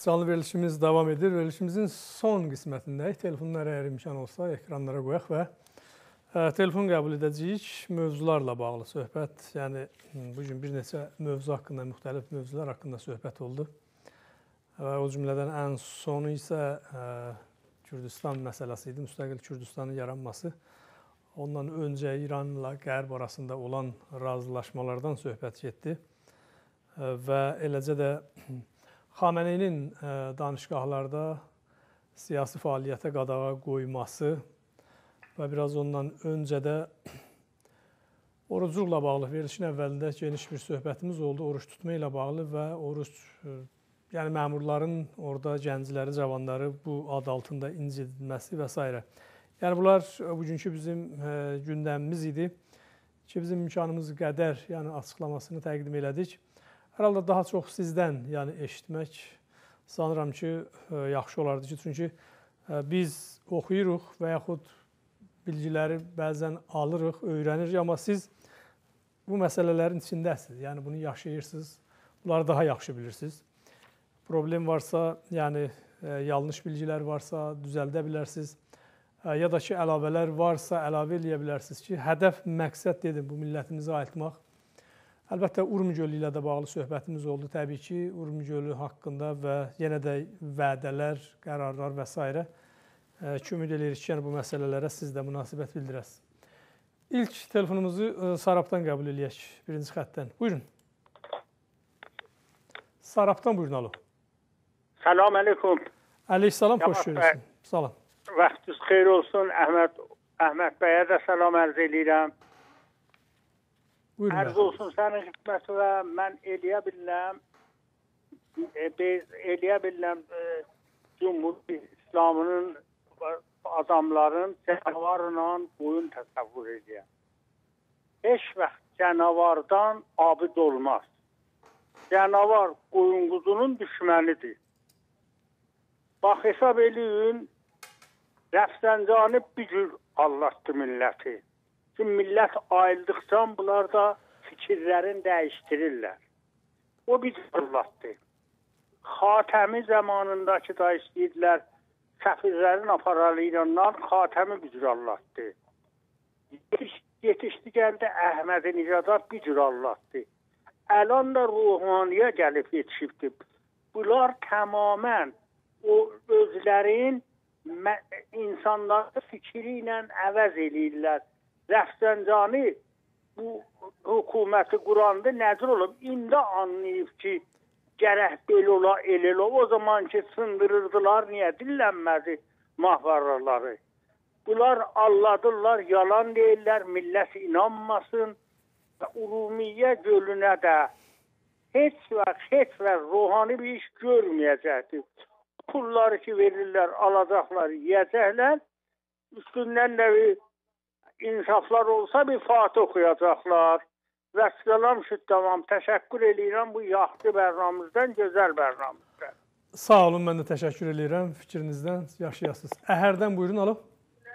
Canlı verilişimiz davam edir. Verilişimizin son qismətindəyik. Telefonlar əgər imkan olsa ekranlara qoyaq və telefon qəbul edəcəyik. Mövzularla bağlı söhbət. Yəni, bugün bir neçə mövzu haqqında, müxtəlif mövzular haqqında söhbət oldu. O cümlədən ən sonu isə Kürdistan məsələsi idi. Müstəqil Kürdistanın yaranması. Ondan öncə İranla Qərb arasında olan razılaşmalardan söhbət getdi. Və eləcə də Xameneyinin danışqahlarda siyasi fəaliyyətə qadağa qoyması və biraz ondan öncə də orucluqla bağlı verilişin əvvəlində geniş bir söhbətimiz oldu. Oruç tutma ilə bağlı və oruç, yəni məmurların orada gəncləri, cavanları bu ad altında incidilməsi və s. Yəni bunlar bugünkü bizim gündəmimiz idi ki, bizim imkanımız qədər yəni açıqlamasını təqdim elədik. Hər halda daha çox sizdən yəni eşitmək sanıram ki, yaxşı olardı ki, çünki biz oxuyuruq və yaxud bilgiləri bəzən alırıq, öyrənirik, amma siz bu məsələlərin içindəsiniz, yəni bunu yaşayırsınız, bunları daha yaxşı bilirsiniz. Problem varsa, yəni yanlış bilgilər varsa düzəldə bilərsiniz, ya da ki, əlavələr varsa əlavə eləyə bilərsiniz ki, hədəf, məqsəd dedim, bu millətimizi ayıltmaq. Əlbəttə, Urmi gölü ilə də bağlı söhbətimiz oldu. Təbii ki, Urmi gölü haqqında və yenə də vədələr, qərarlar və s. Ümid edirik ki, yəni bu məsələlərə siz də münasibət bildirəsiniz. İlk telefonumuzu Sarabdan qəbul edək, birinci xəttdən. Buyurun. Sarabdan buyurun, alo. Salam əleykum. Əleyhissalam, xoş gördünüz. Salam. Vaxtınız xeyir olsun. Əhməd bəyə də salam ərz edirəm. Ərz olsun sənin xidməti və mən eləyə biləm Cumhur İslamının adamların cənavarla qoyun təsəvvür edir. Heç vaxt cənavardan abid olmaz. Cənavar qoyun quzunun düşmənidir. Bax, hesab eləyin, Rəfsəncani bir cür Allah'tı milləti. Ki, millət ayıldıqca bunlar da fikirlərini dəyişdirirlər. O bir Allah'tır. Xatəmi zamanındakı da istəyirlər, səfirlərin aparalı İrandan Xatəmi bir cür Allah'tır. Yetişdi gəldi Əhməd Nicadat bir cür Allah'tır. Əlan da ruhaniyə gəlib yetişibdir. Bunlar tamamən o özlərin insanları fikri ilə əvəz eləyirlər. Rəfsəncani bu hökuməti qurandı, nədir olub? İndi anlayıb ki, gərək belə ola, elə ola. O zaman ki, sındırırdılar, niyə dillənmədi mahvarlarları? Bunlar alladırlar, yalan deyirlər, millət inanmasın. Urumiyyə gölünə də heç vaxt ruhani bir iş görməyəcəkdir. Pulları ki verirlər, alacaqlar, yiyəcəklər. Üstündən də bir insaflar olsa bir Fatih oxuyacaqlar. Və salam şüd tamam. Təşəkkür edirəm bu yaxşı bərnamızdan, gözəl bərnamızdan. Sağ olun, mən də təşəkkür edirəm fikrinizdən, yaşayasınız. Əhərdən buyurun, alo.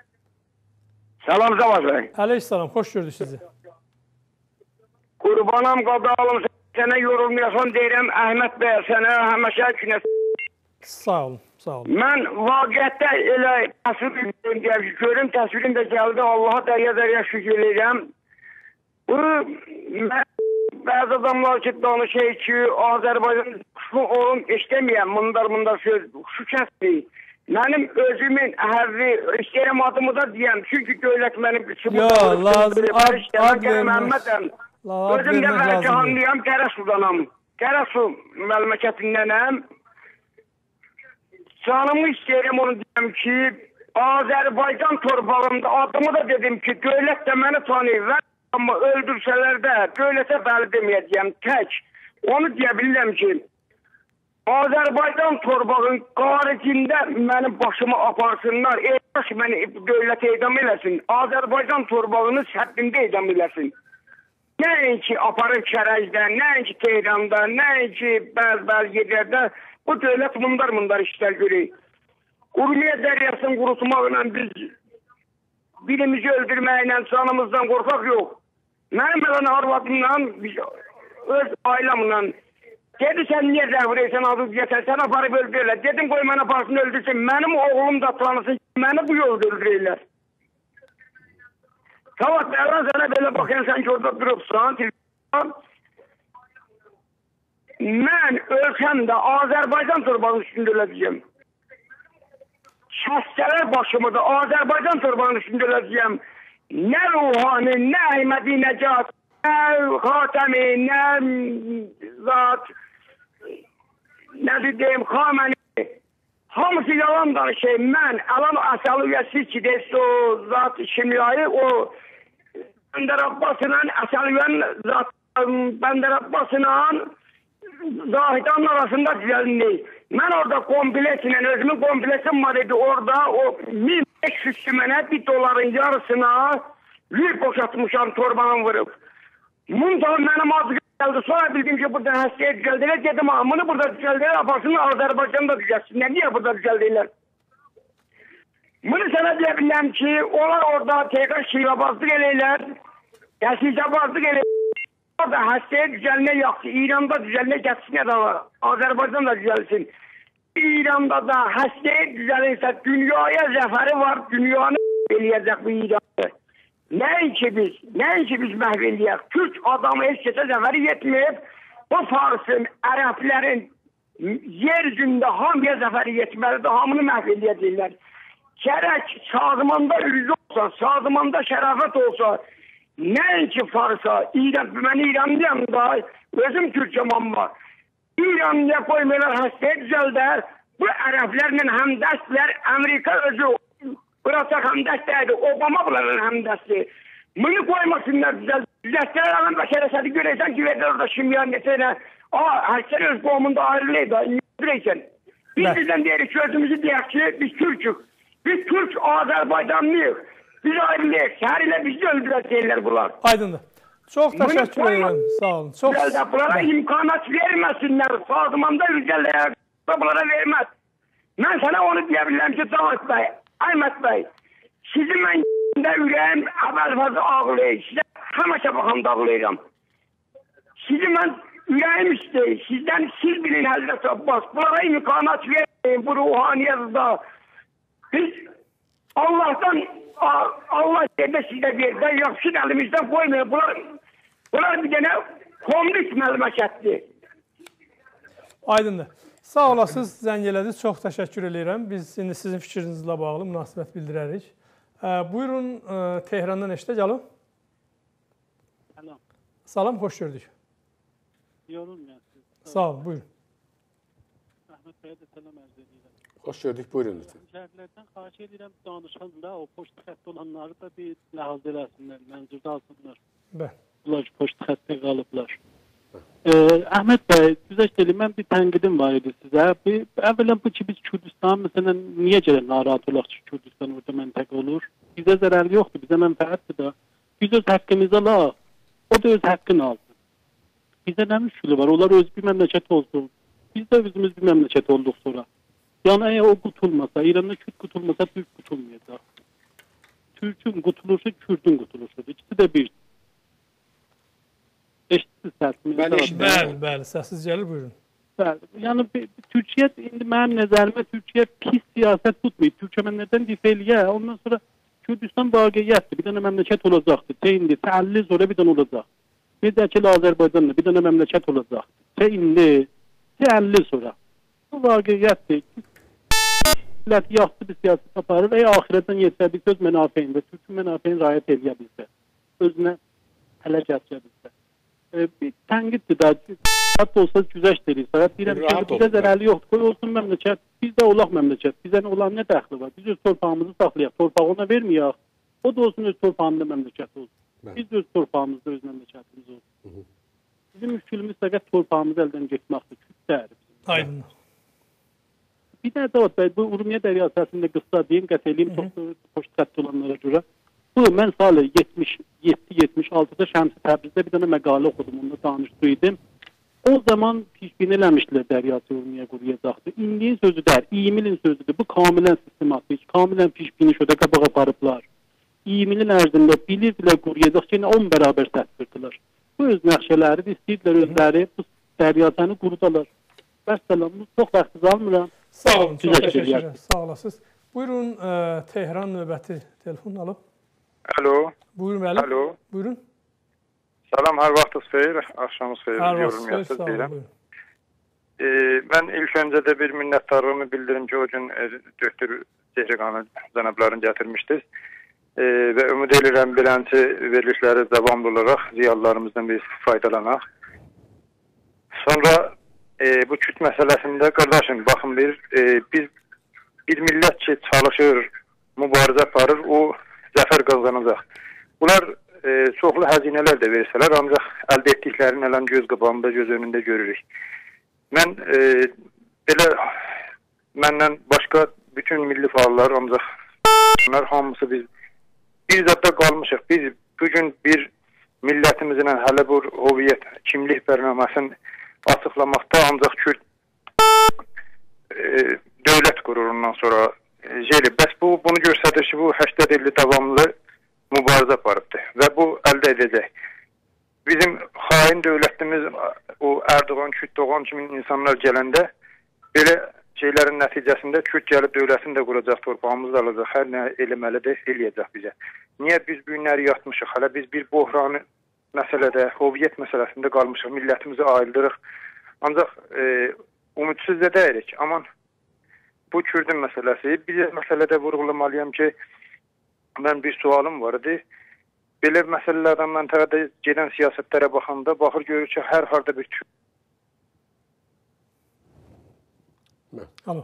Salam Zavaz bəy. Əleyhissalam, xoş gördük sizi. Qurbanam qadalım, sənə yorulmayasan deyirəm, Əhməd bəy, sənə həməşə günə. Sağ olun, sağ olun. Mən vaqiətdə elə görüm, təsvirim də gəldi, Allaha dərya şükür edirəm. Bu, bəzi adamlar ki, danışır ki, Azərbaycan şu olun, işləməyəm, mundar söz, şu kəsdir. Mənim özümün əhərli, istəyirəm adımı da deyəm, çünki dövlət mənim lazım, ad vermək. Özüm də Vərcahanlıyam, Qərəsudanam. Qərəsu məmləkətindənəm. Canımı istəyirəm onu deyəm ki, Azərbaycan torpağımda adımı da dedim ki, dövlət də məni tanıyır. Amma öldürsələr də dövlətə bəli deməyəcəyəm tək. Onu deyə bilirəm ki, Azərbaycan torpağın qaricində mənim başımı aparsınlar, məni dövlətə edam eləsin. Azərbaycan torpağını səddində edam eləsin. Nəinki aparır Kərəcdə, nəinki Tehranda, nəinki bəzi yerlərdə bu dövlət mundar işlər görür. Urmiyə dəryasını qurutmaqla biz birimizi öldürməklə, canımızdan qorxaq yox. Mənim elə arvadımla, öz ailəmlə Dedi sen niye zəvrəysən, adı yeter, sen aparıp öldürürler. Dedim koy bana aparsın öldürsün. Benim oğlum da tanısın, beni bu yol öldürürler. Sabah Bərran sana böyle bakın sen ki orada durupsan. Ben ölsem de Azerbaycan torbanın üstünde öleceğim. Şəstələr başımı da Azerbaycan torbanın üstünde öleceğim. Ne ruhani, ne Əhmədi Necat, ne Xatəmi, ne zat, ne diyeyim Xaməni. Hamısı yalan danışayım. Ben Alan Əsəliyyəsi ki deyirsə o zat kimyayı o Bəndər Abbas'la Əsəliyyənin zat Bəndər Abbas'la Zahidanın arasında düzəldi. Ben orada komplesiyle özümün komplesim var idi. Orada o 1500 tümene $1 yarısına yük boşaltmışam torbanın vurup. Bundan benim adı geldi. Sonra bildim ki burada hastaya düzeldiler. Dedim amını burada düzeldiler. Yaparsınlar Azerbaycan'da düzelsinler. Niye burada düzeldiler? Bunu sana diyebilirim ki onlar orada tekrar şivabazlık eleyler. Yasicabazlık eleyler. Orada hastaya düzelme yoktu. İran'da düzelme geçsin ya da Azerbaycan'da düzelsin. İran'da da hastaya düzelirse dünyaya zaferi var. Dünyanı eləyəcək bu İran'ı. Nəinki biz məhv eləyək. Türk adamı heç kəsə zəfəri yetməyib. Bu Farsın, Ərəblərin yeryüzündə hamıya zəfəri yetməlidir. Hamını məhv eləyəcəklər. Gərək sazımanda ürüzü olsa, sazımanda şərafət olsa, nəinki Farsa, mən İranlıyam da, özüm Türkçəm amma. İranlıya koymuyorlar, hastaya düzelder. Bu Ərəblərlə həmdəstlər, Amerika özü bıraksak həmdəstlərdi, Obama bunların həmdəsti. Bunu koymasınlar düzeltler alan bəşərəsədi görəysən ki, verlər orada şimdiyan nesələ, hərsən öz qomunda ayrılıydı, İngilizreysən. Biz bizden deyirik ki, özümüzü deyək ki, biz Türk'ük. Biz Türk Azerbaycanlıyıq. Biz ayrılıyıq. Şəhər ilə bizi öldürəcəklər bunlar. Aydındır. Çox təşəkkür edirəm. Sağ olun. Bunlara imkanat verməsinlər. Sazımanda ülkələrə bunlara verməz. Mən sana onu deyə ki, Davut bəy, Əhməd bəy, sizin mən ürəyim əvvəl fazla ağlayır. Sizə həməşə baxamda ağlayıram. Sizin mən ürəyim istəyir. Sizdən siz bilin Həzrət Abbas. Bunlara imkanat verməyin bu ruhaniyyəzdə. Biz Allah'tan Allah dedi sizə verdi. Yaxşı əlimizdən qoymayın. Bunlar bir dənə komünist məlumatdır. Aydındır. Sağ olasınız, zəng elədiniz. Çox təşəkkür edirəm. Biz indi sizin fikrinizlə bağlı münasibət bildirərik. Buyurun, Tehrandan eşitək, alo. Salam. Salam, xoş gördük. Yorum ya siz. Sağ olun, buyurun. Əhməd bəyə də salam ərz edirəm. Xoş gördük, buyurun lütfen. Müzərlərdən xahiş edirəm, danışanda o poçt xətt olanları da bir ləhaz eləsinlər, mənzurda alsınlar. Bəli. Bunlar poçt xəttə qalıblar. Əhməd bəy, güzəşt mən bir tənqidim var idi sizə. Əvvələn bu ki, biz Kürdistan, məsələn, niyə gələn narahat olaq ki, Kürdistan orada məntəq olur? Bizə zərəri yoxdur, bizə mənfəətdir da. Biz öz həqqimizi alaq, o da öz həqqini alsın. Bizə nə müşkülü var? Onlar öz bir məmləkət olsun. Biz də özümüz bir məmləkət olduq sonra. Yəni, əgər o qutulmasa, İranda Kürt qutulmasa, Türk qutulmayacaq. Türkün qutulursa, Kürdün qutulursa. İkisi də bir. Eşitsiniz səsini. Bəli, səssiz gəlir, buyurun. Bəli, yəni Türkiyə, indi mənim nəzərimə Türkiyə pis siyasət tutmayıb. Türkiyə məndən difa eləyə, ondan sonra Kürdistan vaqiyyətdir, bir dənə məmləkət olacaqdır. İndi, 50 sonra bir dənə olacaq. Bir dəkəli Azərbaycanla bir dənə məmləkət olacaqdır. İndi, 50 sonra. Bu vaqiyyətdir. Millət yaxşı bir siyasət aparır və axirətdən yetsədik öz mənafeyində, Türkün mənafeyini rayət eləyə bilsə, özünə hələ gətirə bilsə. Bir tənqiddir da, hətta olsa güzəşt edir. Deyirəm ki, bizə zərəli yoxdur, qoy olsun məmləkət, bizdə olaq məmləkət, bizə olan nə dəxli var? Biz öz torpağımızı saxlayaq, torpağı ona verməyək, o da olsun öz torpağında məmləkət olsun. Biz öz torpağımızda öz məmləkətimiz olsun. Bizim müşkülümüz fəqət torpağımızı əldən getməkdir, küt dəyərir. Aydın. Bir də Davut bəy, bu Urmiya dəryasəsində qısa deyim, qət eləyim, çox xoş xətt olanlara görə. Bu, mən salı 77-76-da Şəmsi Təbrizdə bir dənə məqalə oxudum, onunla danışdıydım. O zaman pişbin eləmişdilər dəryası Urmiya quruyacaqdır. İndiyin sözüdür, 20 ilin sözüdür. Bu kamilən sistematik, kamilən pişbini şödə qabağa aparıblar. 20 ilin ərzində bilirdilər quruyacaq ki, 10 bərabər sətdirdilər. Bu öz nəxşələri istəyirdilər özləri, bu dəryatəni qurudalar. Vəssalam, çox vaxtınızı almıram. Sağ olun, çox Güzel təşəkkür şeyler. edirəm. Sağ olasınız. Buyurun, Tehran növbəti telefon alıb. Alo. Buyurun müəllim. Alo. Buyurun. Salam, hər vaxtınız xeyir, axşamınız xeyir. Hər vaxt Yorum xeyir, yapsız sağ olun. deyirəm. Buyurun. Mən ilk öncə də bir minnətdarlığımı bildirim ki, o gün Döktür Zehriqanı cənablarını gətirmişdiniz. Və ümid edirəm beləncə verilişləri davamlı olaraq ziyalılarımızdan biz faydalanaq. Sonra bu küt məsələsində qardaşım, baxın biz bir millət ki çalışır, mübarizə aparır, o zəfər qazanacaq. Bunlar çoxlu həzinələr də versələr, ancaq əldə etdiklərini ələn göz qabağında, göz önündə görürük. Mən belə məndən başqa bütün milli fəallar, ancaq bunlar hamısı biz bir zətdə qalmışıq. Biz bugün bir millətimizin hələ bu hüviyyət, kimlik bərnaməsini açıqlamaqda ancaq Kürt dövlət qururundan sonra bəs bunu göstərir ki, bu 80 illik davamlı mübarizə aparıbdır və bu əldə edəcək. Bizim xain dövlətimiz, o Erdoğan, Kürt Doğan kimi insanlar gələndə belə şeylərin nəticəsində Kürt gəlib dövlətini də quracaq, torpağımızı da alacaq, hər nə eləməlidir, eləyəcək bizə. Niyə biz bu günləri yatmışıq? Hələ biz bir buhranı məsələdə, hüviyyət məsələsində qalmışıq, millətimizi ayıldırıq. Ancaq ümidsizdə deyirik. Aman bu Kürdün məsələsi. Bir məsələdə vurğulamalıyam ki, mən bir sualım var idi. Belə məsələlərdən məntəqədə gedən siyasətlərə baxanda baxır görür ki, hər harda bir Kürt. Alo.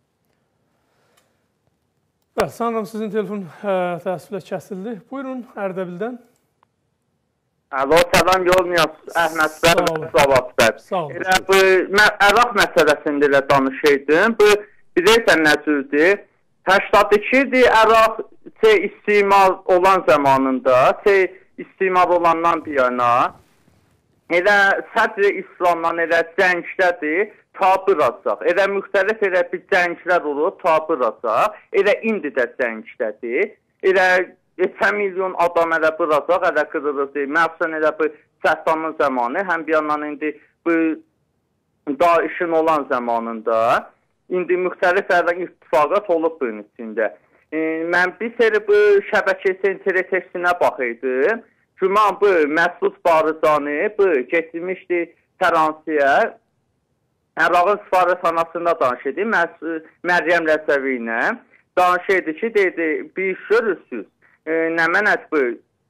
Bəli, sanırım sizin telefon təəssüflə kəsildi. Buyurun, Ərdəbildən. Alo, salam Yolmiyaz, Əhməd bəy, Cavad bəy. Sağ olun. Mən Əraq məsələsində ilə danışırdım. Bu, bilirsən nə cüzdür? 82-dir Əraq istimal olan zamanında, istimal olandan bir yana, elə sədr İslamdan elə cəngdədir, tabıracaq. Elə müxtəlif elə bir cənglər olur, tabıracaq. Elə indi də cəngdədir. Elə 3 milyon adam elə bıracaq, elə qırılır. Məxsən elə bu Səhtamın zamanı, həm bir yandan indi bu Daişin olan zamanında, indi müxtəlif ittifaqat olub bunun içində. Mən bir seri bu şəbəkəsi internetinə baxırdım. Güman bu Məsud Barzani bu getirmişdi Fransaya. Ərağın sifarətxanasında danışırdı. Məryəm Rəsəvi ilə danışırdı ki, dedi, bir iş görürsünüz. Nə mənət bu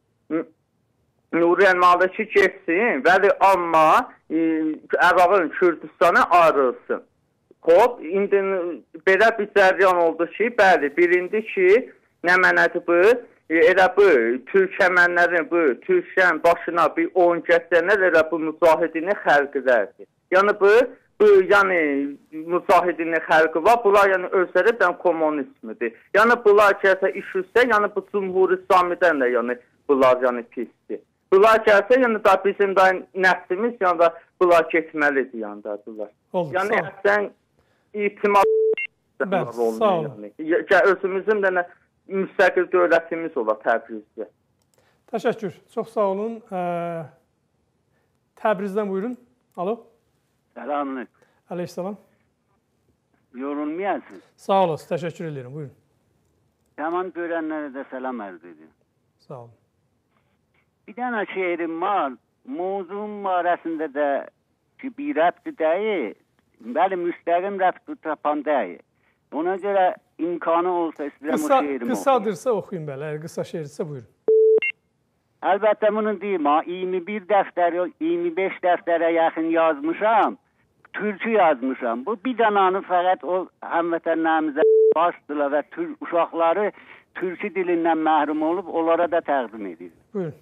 Nuri Elmaliki getsin, vəli amma Ərağın Kürdistanı ayrılsın. Hop, indi belə bir cəryan oldu ki, bəli, birindi ki, nə mənədir bu? Elə bu, Türkəmənlərin bu, Türkən başına bir 10 gətirənlər elə bu mücahidini xəlqlərdir. Yəni bu, yəni mücahidini xəlqi var, bunlar yəni özləri dən kommunizmidir. Yəni bunlar gəlsə iş üstə, yəni bu Cumhur İslamidən də yəni bunlar yəni pisdir. Bunlar gəlsə, yəni da bizim də nəslimiz, yəni da bunlar getməlidir, yəni da bunlar. Oldu, yəni əslən itimat sağ olun. Özümüzün də müstəqil dövlətimiz olar Təbrizdə. Təşəkkür. Çox sağ olun. Təbrizdən buyurun. Alo. Selamünaleyküm. Aleykümselam. Yorulmayasınız. Sağ olasın. Təşəkkür ederim. Buyurun. Tamam görenlere de selam arz ediyorum. Sağ olun. Bir tane şiirim var. Mevzum arasında da ki bir rəbti değil. Bəli, müstəqim rəbti tapan değil. Ona göre imkanı olsa istəyirəm o şiirimi Qısadırsa oxuyun belə. Əgər qısa şeirdirsə buyurun. Əlbəttə bunu deyim ha. 21 dəftər, 25 dəftərə yaxın yazmışam. Türkçü yazmışam. Bu bir dananı fəqət o həmvətənlərimizə basdılar və uşaqları türkçü dilindən məhrum olub, onlara da təqdim edir. Buyurun.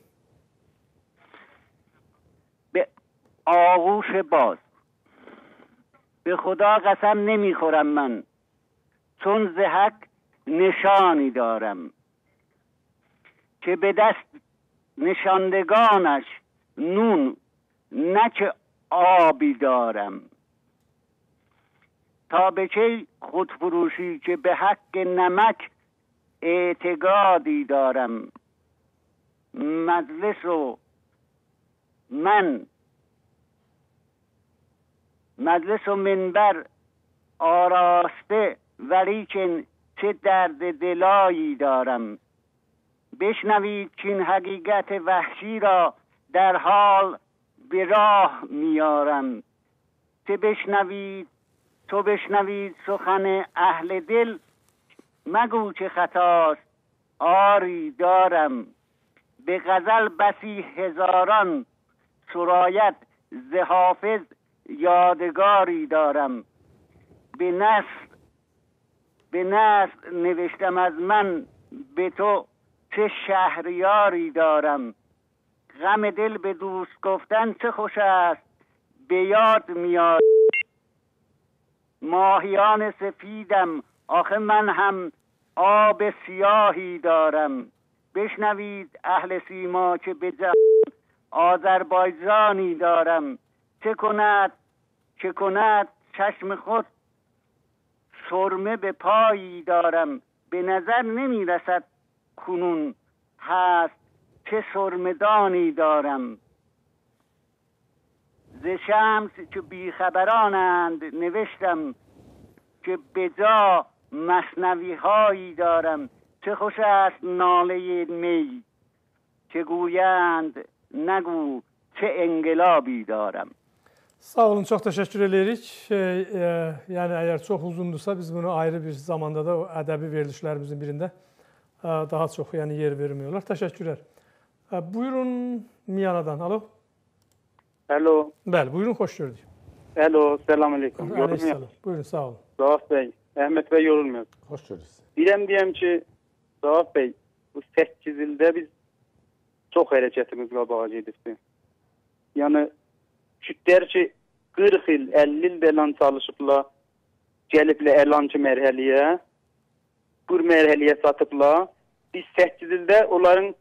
به آغوش باز به خدا قسم نمیخورم من چون ز حق نشانی دارم که به دست نشاندگانش نون نه که آبی دارم تا به چه خودفروشی که به حق نمک اعتقادی دارم مجلس رو من مجلس و منبر آراسته ولیکن چه درد دلایی دارم. بشنوید چین حقیقت وحشی را در حال به راه میارم. تو بشنوید سخن اهل دل، مگو چه خطاست آری دارم. به غزل بسی هزاران سرایت ز حافظ یادگاری دارم. به نثر نوشتم از من به تو چه شهریاری دارم. غم دل به دوست گفتن چه خوش است به یاد میاد. ماهیان سفیدم آخه من هم آب سیاهی دارم. بشنوید اهل سیما که به جهان آذربایجانی دارم. چه کند چشم خود سرمه به پایی دارم. به نظر نمی رسد کنون هست چه سرمدانی دارم. ز شمس که بیخبرانند نوشتم که به جا مثنوی هایی دارم. چه خوش است ناله می که guyend نگو çe engelabı دارم. Sağ olun, çok teşekkür edirik. Yəni əgər çox uzundursa biz bunu ayrı bir zamanda da ədəbi verilişlərimizin birində daha çox yer vermiyorlar. Təşəkkürlər. Buyurun Miyana'dan. Alo. Alo. Bəli, buyurun, xoş gördük. Alo, selamünaleyküm. Aleykümselam. Buyurun, sağ olun. Zavaf Bey, Ahmet Bey yorulmuyor. Hoş gördük. Diyem ki Zavaf Bey, bu 8 ildə biz çok hərəkətimiz qabağa gedibdi. Yəni kütlər ki 40 il, 50 il elan çalışıblar, gəliblər elançı mərhəliyə, bu mərhəliyə satıblar. Biz 8 ildə onların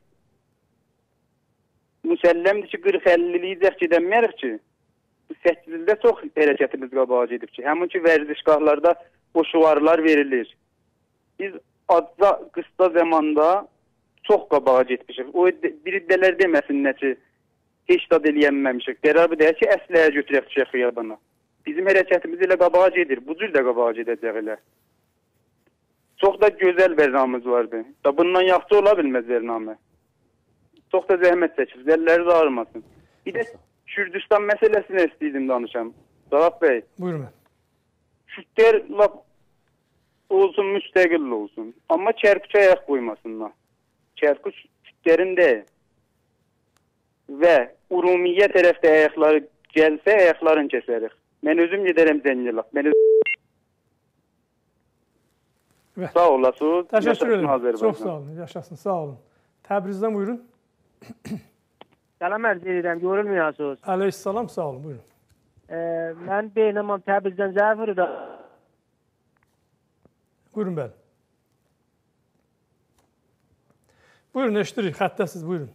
müsəlləmdir ki 40-50 il gedəməyərik ki. Bu 8 ildə çox hərəkətimiz qabağa gedib ki. Həmin ki vərdişgahlarda o şuvarlar verilir. Biz azca qısa zamanda çox qabağa getmişik. O biri dələr deməsinlər ki heç dad eləyənməmişik. Qərarı deyək ki, əsləyə götürək düşək xiyabana. Bizim hərəkətimiz ilə qabağa gedir. Bu cür də qabağa gedəcək elə. Çox da gözəl bərnamız vardı. Da bundan yaxşı ola bilməz bərnamə. Çox da zəhmət çəkir. Əlləri də ağrımasın. Bir də Kürdistan məsələsini istəyirdim danışam. Zavaf Bey. Buyurun. Kürtlər olsun, müstəqil olsun. Amma kərpiçə ayaq qoymasınlar. Kərpiç Kürtlərin deyil. Və Urumiyyə tərəfdə ayaqları gəlsə, ayaqlarını kəsərik. Mən özüm gedərəm Zəngilaq. Sağ olasınız. Təşəkkür ederim. Çox sağ olun. Yaşasın. Sağ olun. Təbrizdən buyurun. Salam ərz edirəm. Görülmüyorsunuz. Əleyhissalam. Sağ olun. Buyurun. Mən Beynəman Təbrizdən Zəfir'də. Buyurun bəli. Buyurun, eşitirik. Xəttəsiz. Buyurun.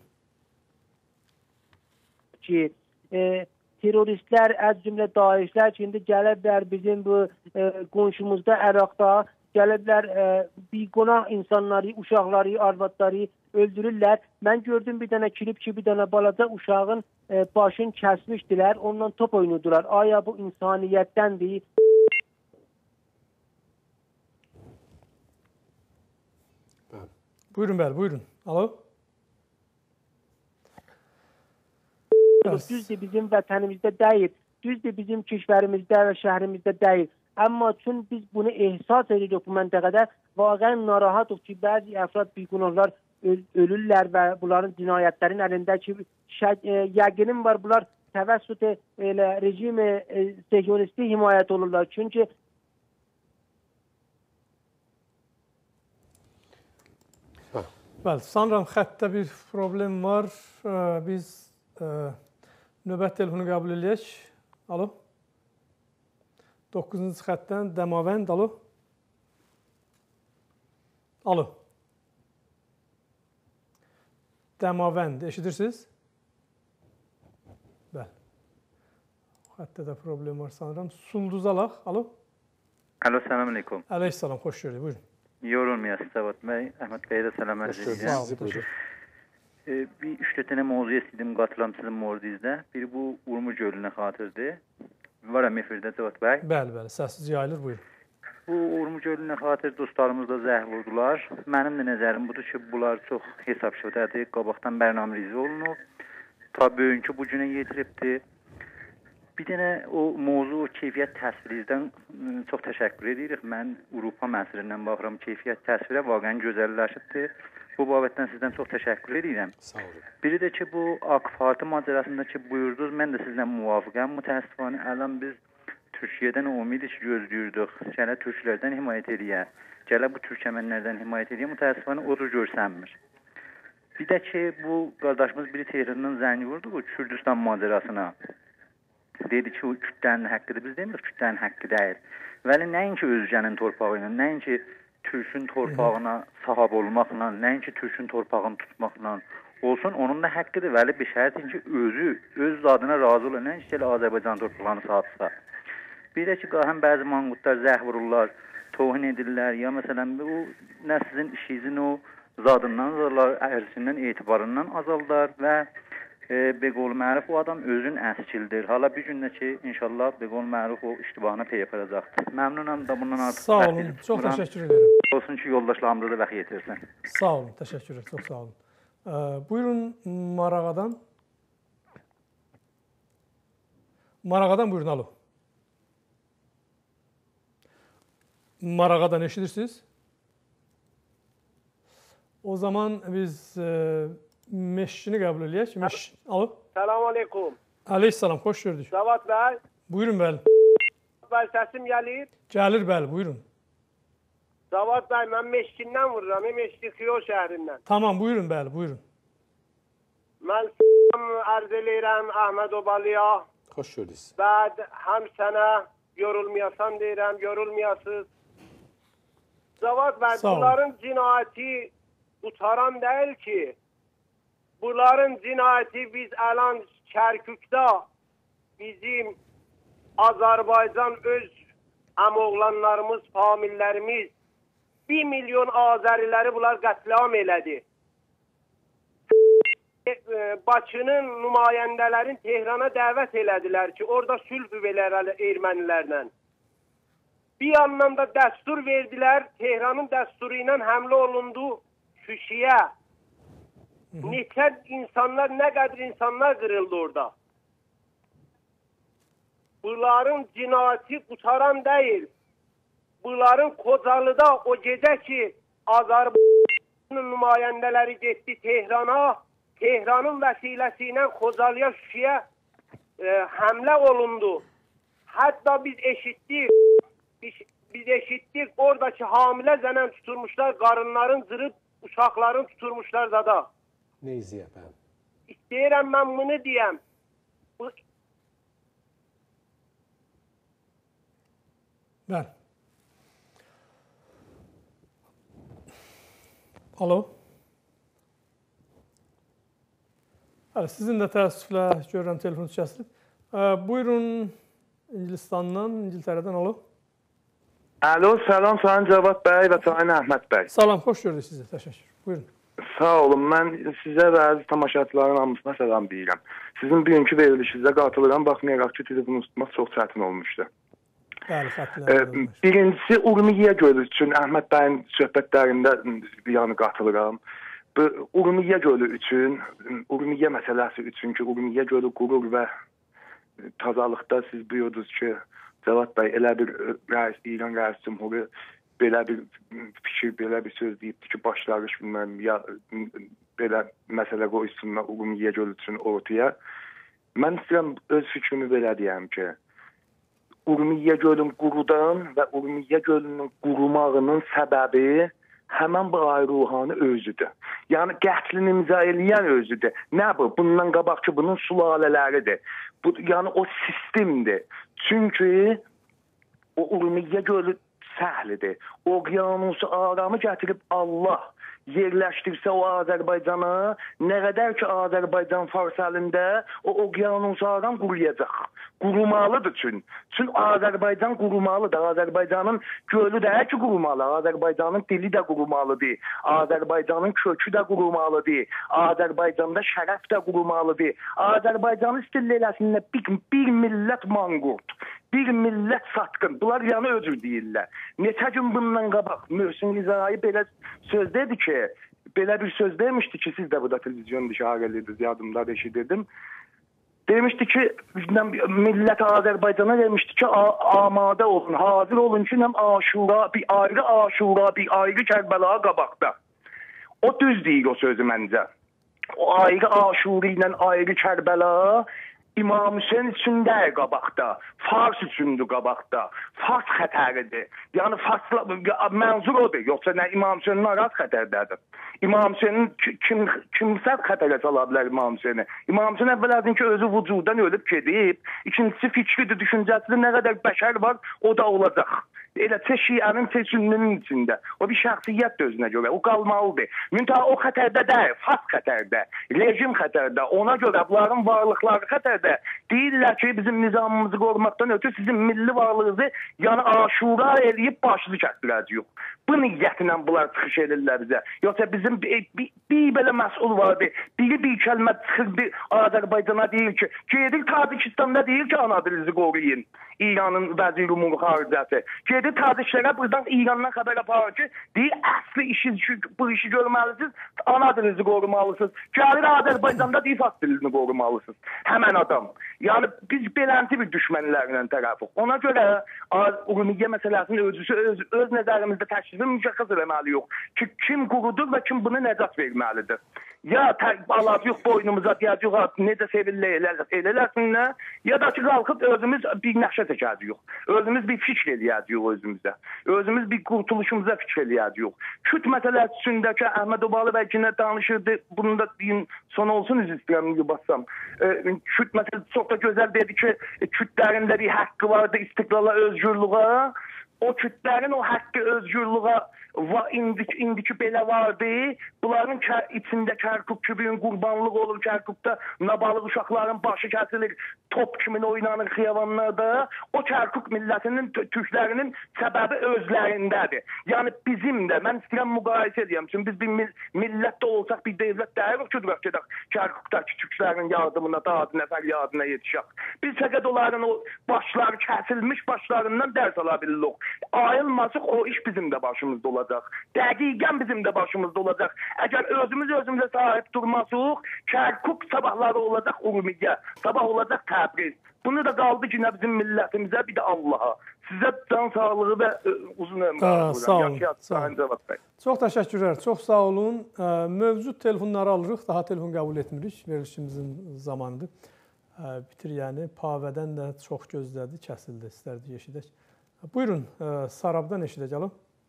Ki teröristlər, az cümlə daişlər ki, indi gəliblər bizim bu qonşumuzda Əraqda gəliblər biqunah insanları, uşaqları, arvadları öldürürlər. Mən gördüm bir dənə kilip ki, bir dənə balaca uşağın başını kəsmişdilər, ondan top oynuyordular. Aya bu insaniyyətdəndir? Buyurun bəli, buyurun. Alo. Düzdür bizim vətənimizdə deyil, düzdür bizim kişvərimizdə və şəhrimizdə deyil. Amma çün biz bunu ehsas edirik bu məntəqədə, vaqən narahatıq ki, bəzi əfrad biqunahlar ölürlər və bunların cinayətlərin əlindəki yəqinim var, bunlar təvəssüt rejim sehyonisti himayət olurlar. Çünki Bəli, sanıram xəttdə bir problem var. Biz növbət telefonu qəbul edək. Alo. 9-cu xəttdən Dəmavənd. Alo. Alo. Dəmavənd. Eşidirsiniz? Bəli. Xəttdə də problem var sanıram. Sulduzalaq. Alo. Alo, selamun aleyküm. Əleyhissalam, xoş gördük. Buyurun. Yorulmayasın Savat Bey. Ahmet Bey'e de selam edeceğim. Bir 3 tane mevzu istedim katılam sizin mordizde. Biri bu Urmu Gölü'ne hatırdı. Varam efirdə Cavad bəy. Bəli, səssiz yayılır, buyurun. Bu Urmu gölünə xatir dostlarımız da zəh vurdular. Mənim də nəzərim budur ki, bunlar çox hesab şöhdədir. Qabaqdan bərnamələriz olunub. Ta bugünkü bu günə yetiribdir. Bir dənə o mövzu keyfiyyət təsvirizdən çox təşəkkür edirik. Mən Avropa məsələrindən baxıram, keyfiyyət təsvirə vaqəən gözəlləşibdir. Bu babətdən sizdən çox təşəkkür edirəm. Sağ olun. Biri də ki, bu AK Parti macərasındakı buyurdunuz, mən də sizlə müvafiqəm. Mütəəssifanə əlan biz Türkiyədən ümid ki, gözləyirdik. Gələ türklərdən himayət ediyə. Gələ bu türkəmənlərdən himayət ediyə. Mütəəssifanə odur görsənmir. Bir də ki, bu qardaşımız biri Tehrandan zəng vurdu bu Kürdistan macərasına. Dedi ki, o Kürdlərin haqqıdır. Biz demirik, Kürdlərin haqqı deyil. Vəli nəinki özgənin torpağı ilə, nəinki Türkün torpağına sahib olmaqla, nəinki Türkün torpağını tutmaqla olsun, onun da haqqıdır. Vəli bir şərtin ki, özü, öz zadına razı olan, nəinki ki, Azərbaycan torpağını sahibsə. Bir də ki, həm bəzi manqutlar zəh vururlar, tohin edirlər, ya məsələn, bu nə sizin işinizin o zadından azallar, ərsindən, etibarından azaldar və Beqol Məruf o adam özün əskildir. Hala bir gündə ki, inşallah Beqol Məruf o iştibahına pey yapacaqdır. Məmnunam da bundan artıq. Sağ olun, çox təşəkkür edirəm. Olsun ki, yoldaşlarımıza da vaxt yetirsin. Sağ olun, təşəkkür edirəm, çox sağ olun. Buyurun Marağadan. Marağadan buyurun, alo. Marağadan eşidirsiniz? O zaman biz Meşkini qəbul edək. Alo. Selamun aleyküm. Aleyhissalam, xoş gördük. Cavad bəy. Buyurun, bəli. Bəy, səsim gəlir. Gəlir, bəli, buyurun. Cavad bəy, mən Meşkindən vururam, Meşki Xiyo şəhərindən. Tamam, buyurun, bəli, buyurun. Mən ərz eləyirəm Əhməd Obalıya. Xoş gördük. Bəd həm sənə yorulmayasan deyirəm, yorulmayasız. Cavad bəy, bunların cinayəti qutaran deyil ki, bunların cinayəti biz əlan Kərkükdə bizim Azərbaycan öz əmoğlanlarımız, famillərimiz 1 milyon Azəriləri bunlar qətliam elədi. Bakının nümayəndələrin Tehrana dəvət elədilər ki, orada sülh velər ermənilərlə. Bir yandan da dəstur verdilər, Tehranın dəsturu ilə həmlə olundu Şuşiyə. Neçə insanlar, nə qədər insanlar qırıldı orada. Bunların cinayəti qutaran deyil. Bunların Kocalıda o gecə ki, Azərbaycanın nümayəndələri getdi Tehrana, Tehranın vəsiləsi ilə Kocalıya, Şuşiyə həmlə olundu. Hətta biz eşitdik, oradakı hamilə zənən tuturmuşlar, qarınların zırıb, uşaqların tuturmuşlar da. Ne izləyək ben? İstəyirəm mən bunu deyəm. Bəli. Alo. Bəli, sizin də təəssüflə görürəm telefonunuz kəsilib. Buyurun İngilistandan, İngiltərədən alo. Alo, salam Sayın Cavad bəy və Sayın Əhməd bəy. Salam, xoş gördük sizi. Təşəkkür. Buyurun. Sağ olun, mən sizə və əziz tamaşaçıların hamısına salam deyirəm. Sizin bugünkü verilişinizə qatılıram, baxmayaraq ki, telefonu tutmaq çox çətin olmuşdu. Bəli, birincisi, Urmiyə Gölü üçün Əhməd bəyin söhbətlərində bir yanı qatılıram. Urmiyə Gölü üçün, Urmiyə məsələsi üçün ki, Urmiyə Gölü qurur və tazalıqda siz buyurdunuz ki, Cavad bəy elə bir İran rəis cümhuru belə bir fikir, belə bir söz deyibdir ki, başlarış bilməm, ya belə məsələ qoysunlar Urmiyə Gölü üçün ortaya. Mən istəyirəm öz fikrimi belə deyəm ki, Urmiyə Gölün qurudan və Urmiyə Gölünün qurumağının səbəbi həmən bu Ruhani özüdür. Yəni qətlini imza eləyən özüdür. Nə bu? Bundan qabaqki bunun sülalələridir. Bu, yəni o sistemdir. Çünki o Urmiyə Gölü səhlidir. Okyanusu aramı gətirib Allah. yerləşdirsə o Azərbaycanı, nə qədər ki Azərbaycan fars əlində o okyanuslardan quruyacaq. Qurumalıdır çünki. Çünki Azərbaycan qurumalıdır. Azərbaycanın gölü də ki qurumalı. Azərbaycanın dili də qurumalıdır. Azərbaycanın kökü də qurumalıdır. Azərbaycanda şərəf də qurumalıdır. Azərbaycanı istillə eləsinlər bir millət manqurt. Bir millət satqın. Bunlar yanı özür deyirlər. Neçə gün bundan qabaq Möhsün Rizai belə söz dedi ki, belə bir söz demişdi ki, siz də burada televizyon dışarı edirdiniz, yadımda eşidirdim. Demişdi ki, millət Azərbaycana demişdi ki, amade olun, hazır olun ki, həm Aşura, bir ayrı Kərbəla qabaqda. O düz deyir o sözü məncə. O ayrı Aşura ilə ayrı Kərbəla İmam Hüseyin üçün də qabaqda, Fars üçündür qabaqda. Fars xətəridir. Yəni Farsla mənzur odur. Yoxsa nə İmam Hüseynin araz xətərdədir. İmam Hüseynin kimsə xətərə sala bilər İmam Hüseyini. İmam Hüseyin əvvələdin ki, özü vücudan ölüb gedib. İkincisi fikridir, düşüncəsidir. Nə qədər bəşər var, o da olacaq. Elə Şiənin sünninin içində. O bir şəxsiyyət özünə görə. O qalmalıdır. Müntəha o xətərdə deyil, Fars xətərdə, rejim xətərdə. Ona görə bunların varlıqları xətərdə. Deyirlər ki, bizim nizamımızı qorumaqdan ötürü sizin milli varlığınızı yəni aşura eləyib başını kəsdirəcəyik. Bu niyyətlə bunlar çıxış edirlər bizə. Yoxsa bizim bir belə məsul vardı. Biri bir kəlmə çıxırdı Azərbaycana deyir ki, gedir Tacikistanda deyir ki, ana dilinizi qoruyun. İranın vəzir umuru xaricəsi. Gedir Taciklərə buradan İrandan xəbər aparır ki, deyir əsli bu işi görməlisiniz, ana dilinizi qorumalısınız. Gəlir Azərbaycanda deyir fars dilini qorumalısınız. Həmən adam. Yəni biz beləndi bir düşmənlərlə tərəfiq. Ona görə Urumiyyə məsələsinin öz nəzərimizdə təşkili müşəxəs eləməliyik ki, kim qurudur və kim bunu nəcat verməlidir. Ya alacaq boynumuza deyəcək, necə sevillə eləsinlər, ya da ki, qalxıb özümüz bir nəşə çəkəcəyik. Özümüz bir fikr eləyəcəyik özümüzə. Özümüz bir qurtuluşumuza fikr eləyəcəyik. Kürt məsələsi üçündəki Əhməd Obalı bəy ki, nə danışırdı, bunu da deyin, son olsun istəyirəm, bassam. Kürt məsələsi çox da gözəl dedi ki, Kürtlərin də bir haqqı vardı istiqlala, özgürlüğə. O Kürtlərin o haqqı, özgürlüğə indiki belə vardı. Bunların içində Kərkuk kübüyün qurbanlıq olur. Kərkukda nabalıq uşaqların başı kəsilir. Top kimin oynanır xiyavanlarda. O Kərkuk millətinin, türklərinin səbəbi özlərindədir. Yəni bizim də, mən istəyirəm müqayisə edəyəm. Çünki biz bir millət də olsaq, bir devlət dəyirik ki, gedək Kərkukdakı türklərin yardımına, dadı nəfər yardımına yetişək. Biz fəqət onların o başları kəsilmiş başlarından dərs ala bilirik. Ayılmasıq, o iş bizim də başımızda olacaq. Dəqiqən bizim də başımızda olacaq. Əgər özümüzə sahib durmasıq, Kərkuk sabahları olacaq Urumiyyə, sabah olacaq Təbriz. Bunu da qaldı ki, nə bizim millətimizə, bir də Allaha. Sizə can sağlığı və uzun ömür. Sağ olun. Çox təşəkkürlər, çox sağ olun. Mövcud telefonları alırıq, daha telefon qəbul etmirik. Verilişimizin zamanıdır. Bitir, yəni Pavədən də çox gözlədi, kəsildi, istərdik eşidək. Buyurun, Sarabdan eşidəcək.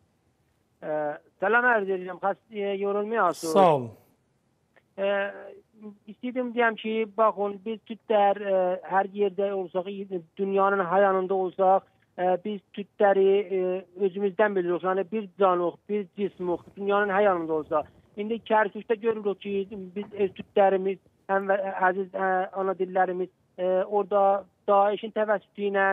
Salam ərz edirəm, yorulmayasınız. Sağ olun. İstəyirdim deyəm ki, baxın, biz Türklər hər yerdə olsaq, dünyanın hər yanında olsaq, biz Türkləri özümüzdən bilirik. Yəni bir canıq, bir cismiq, dünyanın hər yanında olsaq. İndi Kərkükdə görürük ki, biz Türklərimiz, həm əziz ana dillərimiz, orada Daişin təvəssütü ilə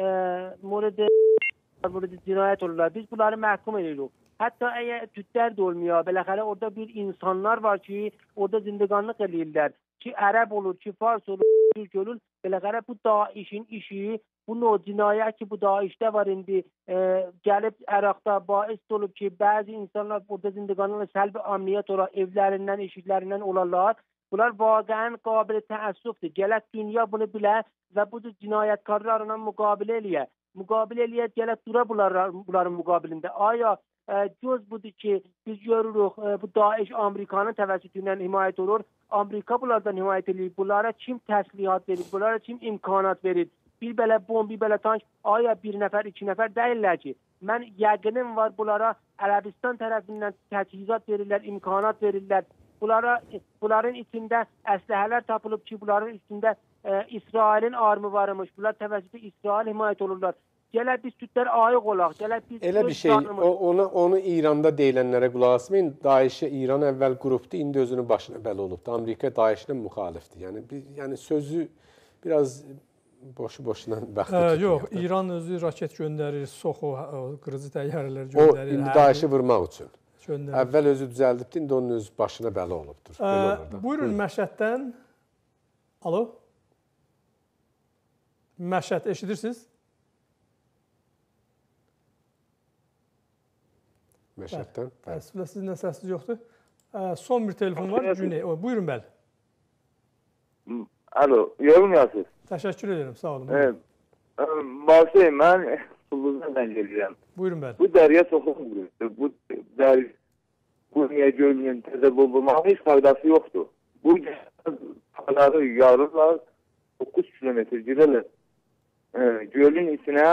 burada cinayət olurlar. Biz bunları məhkum edirik. Hətta əgər Türklər də olmuyor, beləxərə orada bir insanlar var ki, orada zindiqanlıq eləyirlər. Ki, ərəb olur, ki, fars olur, türk olur. Beləxərə bu Daişin işi, bu cinayət ki, bu Daişdə var indi, gəlib Əraqda bais olub ki, bəzi insanlar burada zindiqanlıqla səlbi amniyyət olar, evlərindən, eşiklərindən olarlar. Bunlar vaqəən qabil təəssüfdür. Gələk dünya bunu bilə və bu cinayətkarlarla müqabilə eləyə. Müqabilə eləyə, gələk dura bunların müqabilində. Aya göz budur ki, biz görürük, bu Daesh Amerikanın təvəssütü ilə himayət olur. Amerika bunlardan himayət edir. Bunlara kim təslihat verir, bunlara kim imkanat verir? Bir belə bomb, bir belə tank, aya bir nəfər, iki nəfər deyirlər ki, mən yəqinim var bunlara Ərəbistan tərəfindən təchizat verirlər, imkanat verirlər. Bunların içində əsləhələr tapılıb ki, bunların üstündə İsrailin armı varmış. Bunlar təvəssütü İsrail himayət olurlar. Gələ biz Türklər ayıq olaq, gələ biz Elə bir şey, onu İranda deyilənlərə qulaq asmayın. Daişi İran əvvəl qrupdu, indi özünün başına bəli olubdu. Amerika Daişlə müxalifdir. Yəni sözü biraz boşu-boşuna vaxt tutmuyor. Yox, İran özü raket göndərir, Soxo qırıcı təyyarələr göndərir. O indi Daişi vurmaq üçün. Göndərir. Əvvəl özü düzəldibdi, indi onun öz başına bəli olubdur. Buyurun Məşəddən. Alo? Məşəd, eşidirsiniz? Məşəddən. Əslində sizin səsiniz yoxdur. Son bir telefon var. Güney. Buyurun bəli. Alo, yorulmuyorsunuz. Təşəkkür edirəm, sağ olun. Evet. Bahseyim, mən Sulluzdan gəlirəm. Buyurun bəli. Bu dərya çox uğurludur. Bu dərya, bu niyə gölünün təzə bulunmağı heç faydası yoxdur. Bu dəryaları yarırlar, 9 kilometr girərlər. Gölün içinə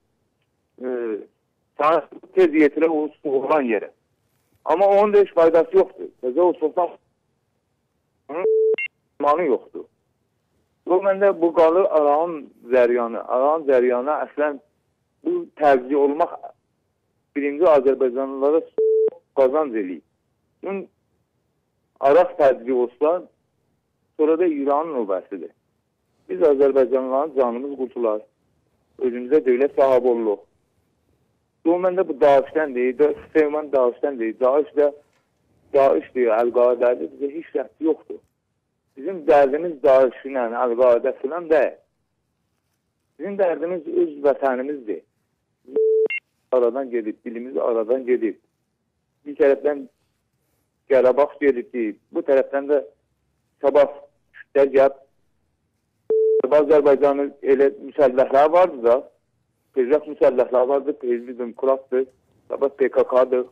tez yetirə o su olan yerə. Amma onun da heç faydası yoxdur. Təzə o sultan onun manı yoxdur. Bu məndə bu qalı Arağın zəryanı əslən bu tərcih olmaq birinci Azərbaycanlılara qazanc eləyib. Bunun Araq tərcih olsa, sonra da İranın növbəsidir. Biz Azərbaycanlıların canımız qurtular. Özümüzə dövlət sahibi oluruq. Bu məndə bu Daişdən deyil, Süleyman Daişdən deyil. Daиш deyil, Əl-Qaidədir, bizə heç rəhti yoxdur. Bizim dərdimiz Daişlə, Əl-Qaidə filan deyil. Bizim dərdimiz öz vətənimizdir. Aradan gedib, dilimiz aradan gedib. Bir tərəfdən Qarabağ gedib, bu tərəfdən də sabah kütlə gəlib. Azərbaycanın elə müsəlləhlər vardı da, tezrək müsəlləhlər vardı, Prezident Kuratdır, sabah PKK-dır.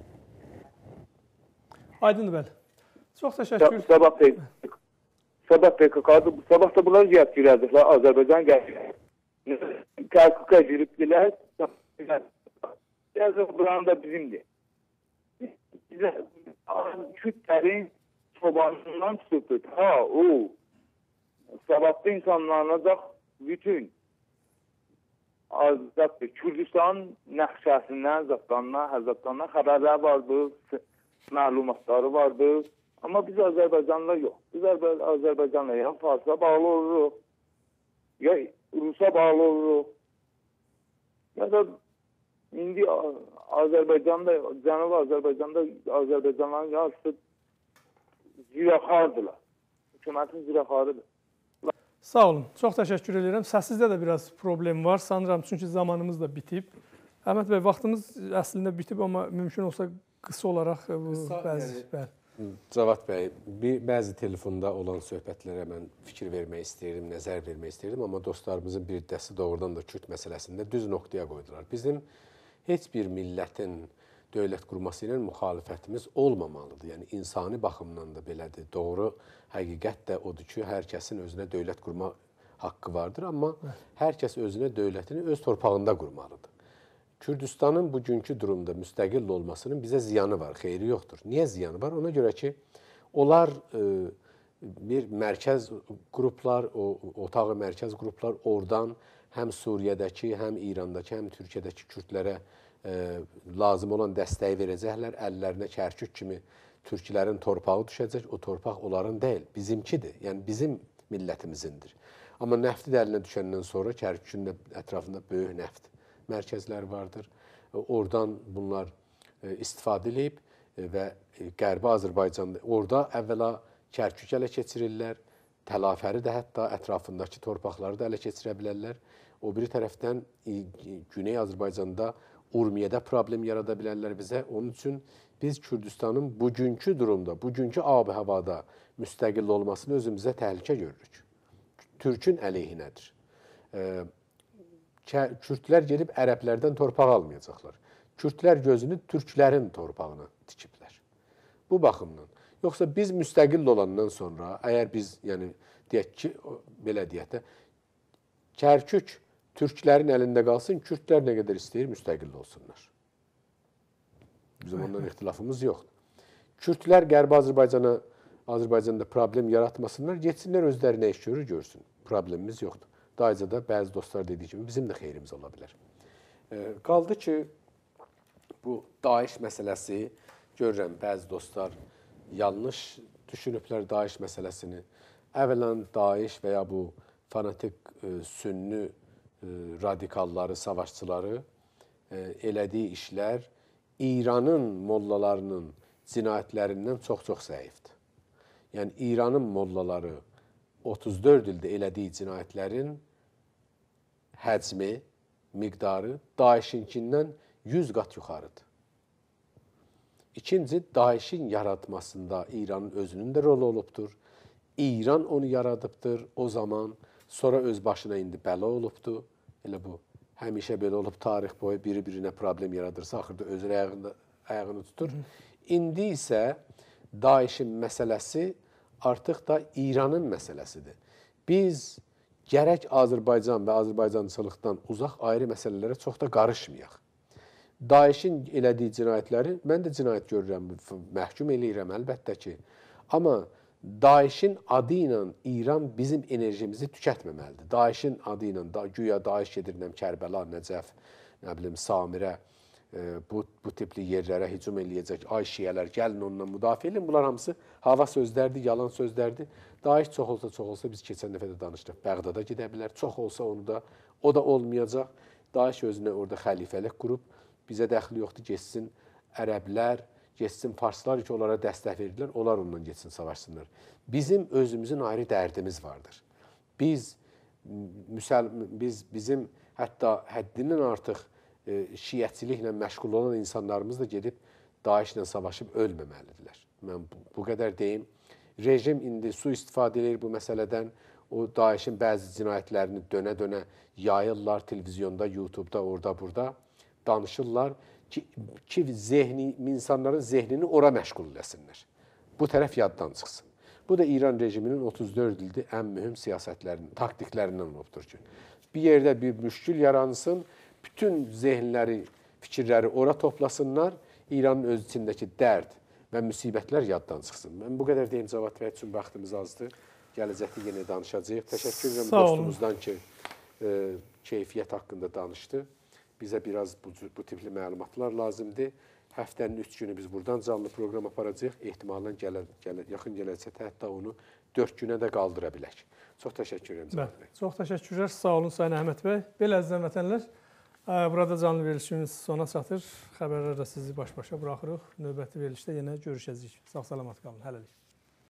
Aydındır bəli. Çox təşəkkür. Sabah PKK-dır, sabah da bunlar gəlib girərdiklər, Azərbaycan gəlib. KKK giribdilər, yazıq buranın da bizimdir. Bizə kütlərin çobanından çıxıbdır, sabahda insanlarına da bütün Kürdistan nəqşəsindən, Həzaqdandan xəbərlər vardı, məlumatları vardı. Amma biz Azərbaycanla yox. Biz Azərbaycanla ya Farsa bağlı oluruq, ya Rusa bağlı oluruq. Ya da indi Azərbaycanda, Cənubi Azərbaycanda Azərbaycanların yarısı ziraxardılar. Hökumətin ziraxarıdır. Sağ olun. Çox təşəkkür edirəm. Səsinizdə də biraz problem var. Sanıram çünki zamanımız da bitib. Əhməd bəy, vaxtımız əslində bitib, amma mümkün olsa qısa olaraq Cavad bəy, bəzi telefonda olan söhbətlərə mən fikir vermək istəyirdim, nəzər vermək istəyirdim, amma dostlarımızın bir dəsti doğrudan da Kürt məsələsində düz nöqtəyə qoydular. Bizim heç bir millətin dövlət qurması ilə müxalifətimiz olmamalıdır. Yəni, insani baxımdan da belədir. Doğru, həqiqət də odur ki, hər kəsin özünə dövlət qurma haqqı vardır, amma hər kəs özünə dövlətini öz torpağında qurmalıdır. Kürdistanın bugünkü durumda müstəqil olmasının bizə ziyanı var, xeyri yoxdur. Niyə ziyanı var? Ona görə ki, onlar bir mərkəz qruplar, otağı mərkəz qruplar oradan həm Suriyədəki, həm İrandakı, həm Türkiyədəki Kürdlərə lazım olan dəstəyi verəcəklər. Əllərinə Kərkük kimi türklərin torpağı düşəcək. O torpaq onların deyil, bizimkidir. Yəni, bizim millətimizindir. Amma nəfti də əlinə düşəndən sonra Kərkükün ətrafında böyük nəft mərkəzləri vardır. Oradan bunlar istifadə edib və Qərbi Azərbaycanda orada əvvəla Kərkük ələ keçirirlər. Təlafəri də hətta ətrafındakı torpaqları da ələ keçirə bilərlər. O biri tərəfdən Güney Azərbaycanda Urmiyədə problem yarada bilərlər bizə. Onun üçün biz Kürdistanın bugünkü durumda, bugünkü ab-ı havada müstəqil olmasını özümüzə təhlükə görürük. Türkün əleyhinədir. Kürdlər gedib ərəblərdən torpaq almayacaqlar. Kürdlər gözünü türklərin torpağına tikiblər. Bu baxımdan. Yoxsa biz müstəqil olandan sonra, əgər biz, yəni, deyək ki, belə deyək də, Kərkük türklərin əlində qalsın, Kürdlər nə qədər istəyir, müstəqil olsunlar. Bizim ondan ixtilafımız yoxdur. Kürdlər Qərbi Azərbaycanda problem yaratmasınlar, getsinlər özlərinə iş görür, görsün. Problemimiz yoxdur. Dayıcada bəzi dostlar dediyi kimi bizim də xeyrimiz ola bilər. Qaldı ki, bu Daesh məsələsi, görürəm bəzi dostlar yanlış düşünüblər Daesh məsələsini. Əvvələn Daesh və ya bu fanatik sünni radikalları, savaşçıları elədiyi işlər İranın mollalarının cinayətlərindən çox-çox zəifdir. Yəni, İranın mollaları 34 ildə elədiyi cinayətlərin həcmi, miqdarı Daesh-inkindən 100 qat yuxarıdır. İkinci, Daesh-in yaratmasında İranın özünün də rolu olubdur. İran onu yaradıbdır o zaman, sonra öz başına indi bəla olubdur. Elə bu, həmişə belə olub tarix boyu biri-birinə problem yaradırsa, axırda özü ayağını tutur. İndi isə Daesh-in məsələsi artıq da İranın məsələsidir. Biz gərək Azərbaycan və Azərbaycançılıqdan uzaq ayrı məsələlərə çox da qarışmayaq. Daesh-in elədiyi cinayətləri, mən də cinayət görürəm, məhkum eləyirəm əlbəttə ki. Amma Daesh-in adı ilə İran bizim enerjimizi tükətməməlidir. Daesh-in adı ilə, güya Daesh gedirəm Kərbəla, Nəcəf, nə bilim, Samirə, bu tipli yerlərə hücum eləyəcək, ay şiyələr, gəlin ondan müdafiə edin. Bunlar hamısı hava sözlərdir, yalan sözlərdir. Daesh çox olsa, biz keçən dəfə də danışdıq, Bəğdada gedə bilər, çox olsa o da olmayacaq. Daesh özünə orada xəlifəlik qurub, bizə dəxli yoxdur, geçsin ərəblər, geçsin farslar ki, onlara dəstək verdilər, onlar ondan geçsin, savaşsınlar. Bizim özümüzün ayrı dərdimiz vardır. Bizim hətta həddindən artıq şiyyətçiliklə məşğul olan insanlarımız da gedib Daesh-lə savaşıb ölməməlidirlər. Mən bu qədər deyim. Rejim indi su-istifadə edir bu məsələdən. O Daesh-in bəzi cinayətlərini dönə-dönə yayırlar televiziyonda, YouTube-da, orada-burada. Danışırlar ki, insanların zehnini ora məşğul eləsinlər. Bu tərəf yaddan çıxsın. Bu da İran rejiminin 34 ildir ən mühüm siyasətlərinin, taktiklərindən olubdur ki. Bir yerdə bir müşkül yaransın, bütün zehnləri, fikirləri ora toplasınlar, İranın öz içindəki dərd və müsibətlər yaddan çıxsın. Mən bu qədər deyim, cavab vermək üçün vaxtımız azdır. Gələcəkdə yenə danışacağıq. Təşəkkür edirəm dostumuzdan ki, keyfiyyət haqqında danışdı. Bizə biraz bu tipli məlumatlar lazımdır. Həftənin 3 günü biz buradan canlı proqram aparacağıq. Ehtimalən yaxın gələcəkdə hətta onu 4 günə də qaldıra bilək. Çox təşəkkür edirəm. Çox təşəkkürlər. Sağ olun Sayın Əhməd bəy. Belə əzizən vətənlər, burada canlı verilişimiz sona çatır. Xəbərlərlə sizi baş-başa buraxırıq. Növbəti verilişdə yenə görüşəcəyik. Sağ-salamat qalın. Hələlik.